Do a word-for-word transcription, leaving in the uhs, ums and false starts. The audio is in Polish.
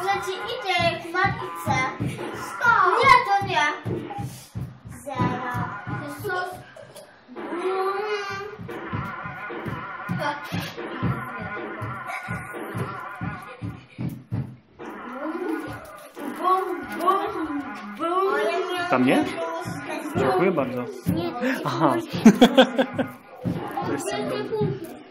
Dobrze ci idzie jak w matce. sto. Nie, to nie. Zero. Jezus. Bum, bum, bum. Tam nie? Dziękuję bardzo. Nie. Aha. To jest